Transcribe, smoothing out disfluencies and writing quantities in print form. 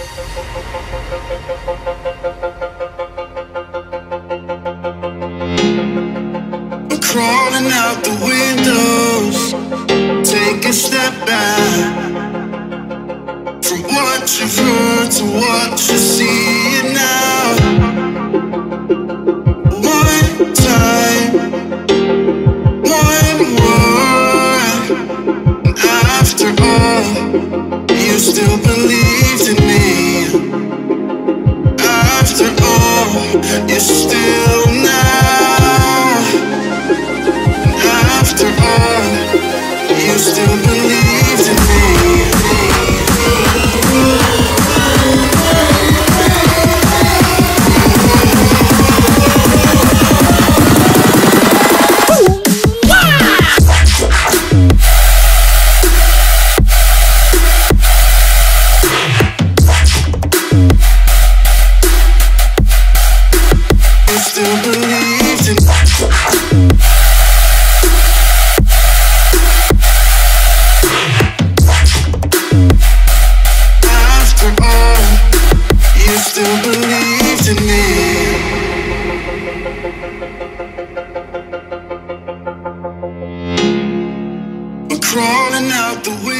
I'm crawling out the windows, take a step back from what you've heard to what you see now. One time, one word, and after all, you still believed in me. After all, you still now. After all, you still believed in me. You still believed in me. After all, you still believed in me. I'm crawling out the window.